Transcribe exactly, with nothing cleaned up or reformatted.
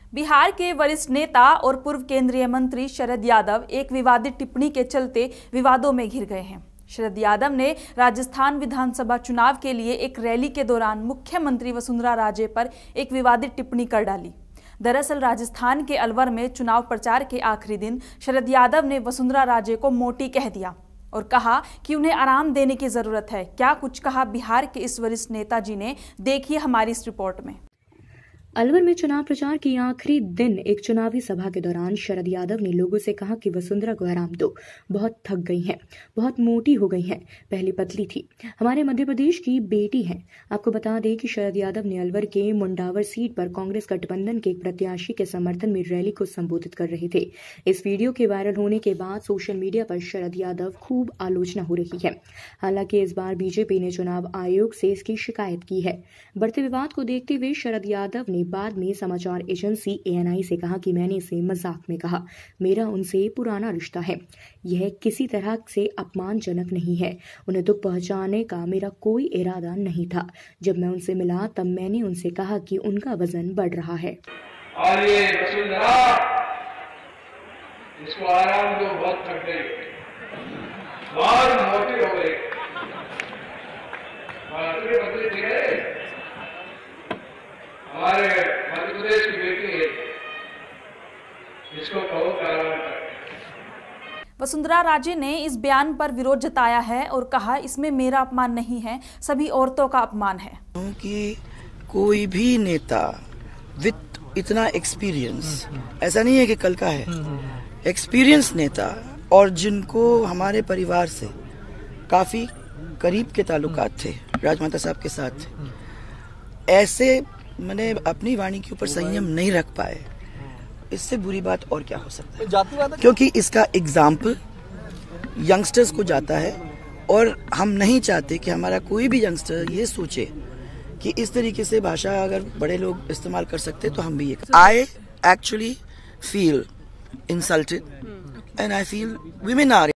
बिहार के वरिष्ठ नेता और पूर्व केंद्रीय मंत्री शरद यादव एक विवादित टिप्पणी के चलते विवादों में घिर गए हैं। शरद यादव ने राजस्थान विधानसभा चुनाव के लिए एक रैली के दौरान मुख्यमंत्री वसुंधरा राजे पर एक विवादित टिप्पणी कर डाली। दरअसल राजस्थान के अलवर में चुनाव प्रचार के आखिरी दिन शरद यादव ने वसुंधरा राजे को मोटी कह दिया और कहा कि उन्हें आराम देने की जरूरत है। क्या कुछ कहा बिहार के इस वरिष्ठ नेताजी ने, देखिए हमारी इस रिपोर्ट में। अलवर में चुनाव प्रचार के आखिरी दिन एक चुनावी सभा के दौरान शरद यादव ने लोगों से कहा कि वसुंधरा को आराम दो, बहुत थक गई हैं, बहुत मोटी हो गई हैं, पहले पतली थी, हमारे मध्य प्रदेश की बेटी हैं। आपको बता दें कि शरद यादव ने अलवर के मुंडावर सीट पर कांग्रेस गठबंधन के एक प्रत्याशी के समर्थन में रैली को संबोधित कर रहे थे। इस वीडियो के वायरल होने के बाद सोशल मीडिया पर शरद यादव खूब आलोचना हो रही है। हालांकि इस बार बीजेपी ने चुनाव आयोग से इसकी शिकायत की है। बढ़ते विवाद को देखते हुए शरद यादव ने बाद में समाचार एजेंसी ए एन आई से कहा कि मैंने इसे मजाक में कहा, मेरा उनसे पुराना रिश्ता है, यह किसी तरह से अपमानजनक नहीं है, उन्हें दुख पहुंचाने का मेरा कोई इरादा नहीं था। जब मैं उनसे मिला तब मैंने उनसे कहा कि उनका वजन बढ़ रहा है। और ये वसुंधरा, इसको आराम दो, बहुत थक गई, बहुत मोटी हो गई, हमारे मध्य प्रदेश की बेटी है, इसको कहो आराम कर। वसुंधरा राजे ने इस बयान पर विरोध जताया है और कहा इसमें मेरा अपमान नहीं है, सभी औरतों का अपमान है। कि कोई भी नेता विद इतना एक्सपीरियंस, ऐसा नहीं है कि कल का है, एक्सपीरियंस नेता और जिनको हमारे परिवार से काफी करीब के ताल्लुकात थे, राजमाता साहब के साथ, ऐसे मैंने अपनी वाणी के ऊपर संयम नहीं रख पाए, इससे बुरी बात और क्या हो सकता है। क्योंकि इसका एग्जाम्पल यंगस्टर्स को जाता है और हम नहीं चाहते कि हमारा कोई भी यंगस्टर ये सोचे कि इस तरीके से भाषा अगर बड़े लोग इस्तेमाल कर सकते तो हम भी ये। I actually feel insulted and I feel women are